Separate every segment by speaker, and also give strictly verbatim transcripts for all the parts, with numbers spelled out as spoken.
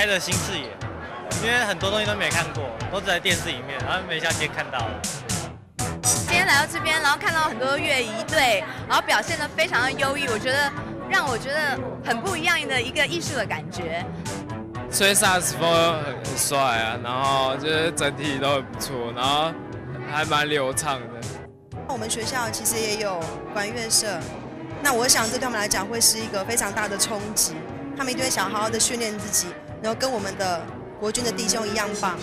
Speaker 1: 开了新视野，因为很多东西都没看过，都只在电视里面，然后没像今天看到了。
Speaker 2: 今天来到这边，然后看到很多乐仪队，然后表现得非常的优异，我觉得让我觉得很不一样的一个艺术的感觉。
Speaker 3: 吹萨克斯风很帅啊，然后就是整体都很不错，然后还蛮流畅的。
Speaker 4: 我们学校其实也有管乐社，那我想这对他们来讲会是一个非常大的冲击，他们一定会想好好的训练自己，然后跟我们的国军的弟兄一样棒。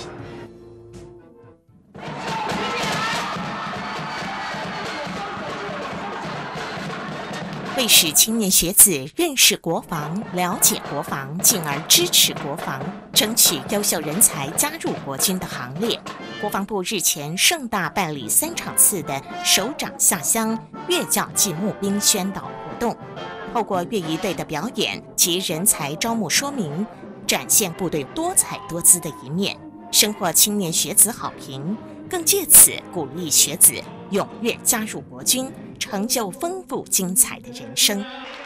Speaker 5: 为使青年学子认识国防、了解国防，进而支持国防，争取优秀人才加入国军的行列，国防部日前盛大办理三场次的首长下乡乐教暨募兵宣导活动，透过乐仪队的表演及人才招募说明，展现部队多彩多姿的一面，深获青年学子好评，更借此鼓励学子踊跃加入国军，成就丰富精彩的人生。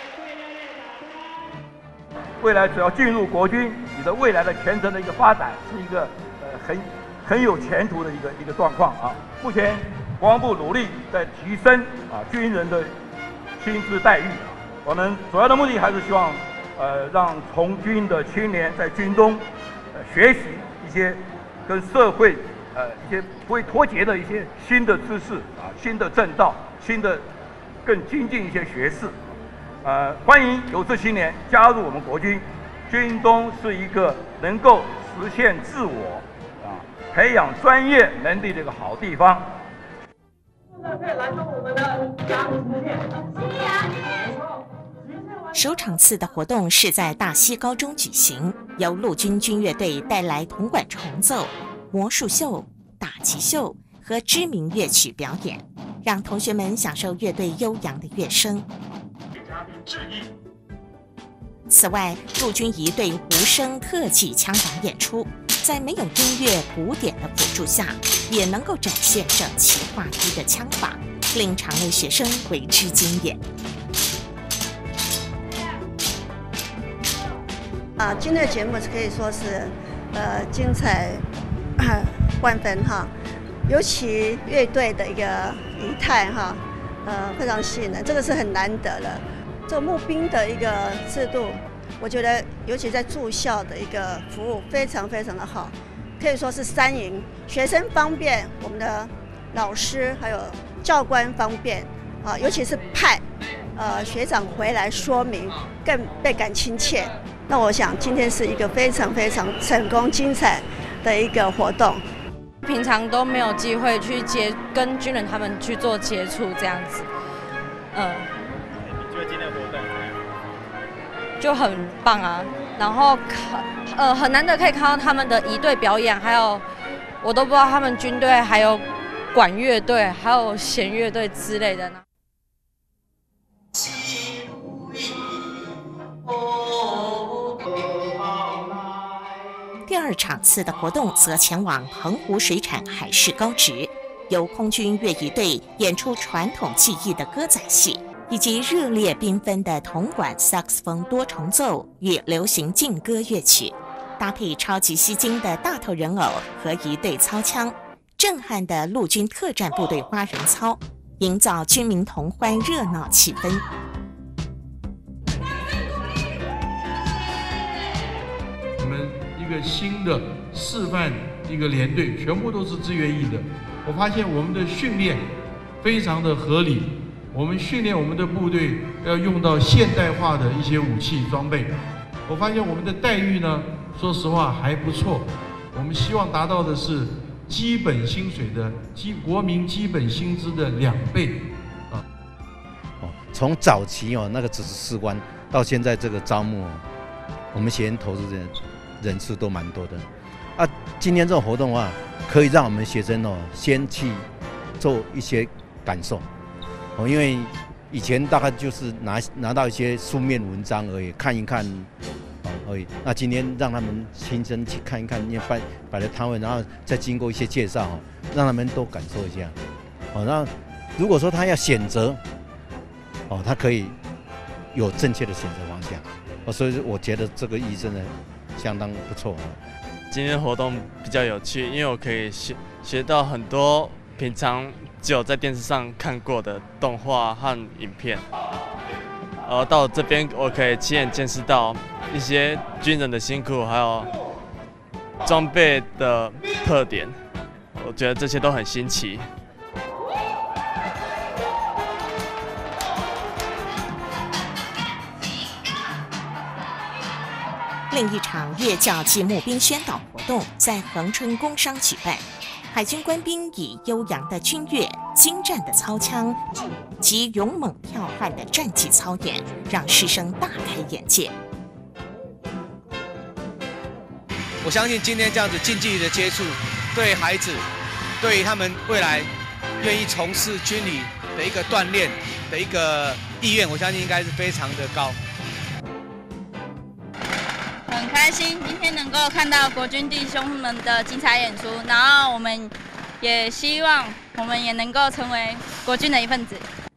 Speaker 6: 未来只要进入国军，你的未来的前程的一个发展是一个呃很很有前途的一个一个状况啊。目前国防部努力在提升啊军人的薪资待遇啊，我们主要的目的还是希望呃让从军的青年在军中呃学习一些跟社会呃一些不会脱节的一些新的知识啊，新的正道。新的更精进一些学士，呃，欢迎有志青年加入我们国军。军中是一个能够实现自我啊、培养专业能力的一个好地方。
Speaker 7: 现在可以来到我们的嘉义实践。
Speaker 5: 首场次的活动是在大溪高中举行，由陆军军乐队带来铜管重奏、魔术秀、打击秀和知名乐曲表演，让同学们享受乐队悠扬的乐声。此外，陆军仪队无声特技枪打演出，在没有音乐鼓点的辅助下，也能够展现整齐划一的枪法，令场内学生为之惊艳。
Speaker 8: 啊，今天的节目可以说是呃精彩万分哈。尤其乐队的一个仪态哈，呃，非常吸引人，这个是很难得的。这个募兵的一个制度，我觉得尤其在住校的一个服务非常非常的好，可以说是三赢：学生方便，我们的老师还有教官方便啊，尤其是派呃学长回来说明，更倍感亲切。那我想今天是一个非常非常成功精彩的一个活动。
Speaker 9: 平常都没有机会去接跟军人他们去做接触，这样子，嗯、呃，
Speaker 1: 你觉得今天的活动怎么样？
Speaker 9: 就很棒啊。然后看，呃，很难得可以看到他们的仪队表演，还有我都不知道他们军队还有管乐队，还有弦乐队之类的呢。
Speaker 5: 第二场次的活动则前往澎湖水产海事高职，由空军乐仪队演出传统技艺的歌仔戏，以及热烈缤纷的铜管萨克斯风多重奏与流行劲歌乐曲，搭配超级吸睛的大头人偶和仪队操枪，震撼的陆军特战部队花人操，营造军民同欢热闹气氛。
Speaker 10: 我们一个新的示范一个连队，全部都是自愿役的。我发现我们的训练非常的合理，我们训练我们的部队要用到现代化的一些武器装备。我发现我们的待遇呢，说实话还不错。我们希望达到的是基本薪水的基国民基本薪资的两倍啊。
Speaker 11: 哦，从早期哦那个只是士官，到现在这个招募，我们学员投资人人数都蛮多的。啊，今天这种活动的话，可以让我们学生哦先去做一些感受哦，因为以前大概就是拿拿到一些书面文章而已，看一看哦而已。那今天让他们亲身去看一看，因为摆摆了摊位，然后再经过一些介绍哦，让他们都感受一下哦。那如果说他要选择哦，他可以有正确的选择方向哦，所以我觉得这个意义真的相当不错。
Speaker 12: 今天活动比较有趣，因为我可以学学到很多平常只有在电视上看过的动画和影片。而到这边，我可以亲眼见识到一些军人的辛苦，还有装备的特点。我觉得这些都很新奇。
Speaker 5: 另一场乐教暨募兵宣导活动在恒春工商举办，海军官兵以悠扬的军乐、精湛的操枪及勇猛剽悍的战技操演，让师生大开眼界。
Speaker 13: 我相信今天这样子近距离的接触，对孩子，对于他们未来愿意从事军旅的一个锻炼的一个意愿，我相信应该是非常的高。
Speaker 14: 很开心今天能够看到国军弟兄们的精彩演出，然后我们也希望我们也能够成为国军的一份子。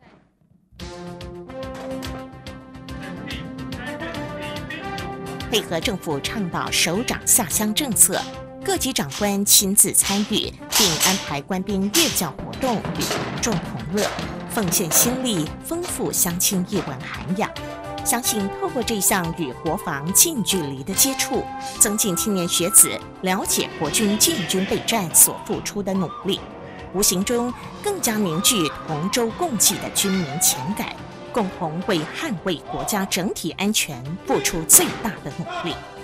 Speaker 5: 配合政府倡导首长下乡政策，各级长官亲自参与，并安排官兵乐教活动与民众同乐，奉献心力，丰富乡亲艺文涵养。相信透过这项与国防近距离的接触，增进青年学子了解国军建军备战所付出的努力，无形中更加凝聚同舟共济的军民情感，共同为捍卫国家整体安全付出最大的努力。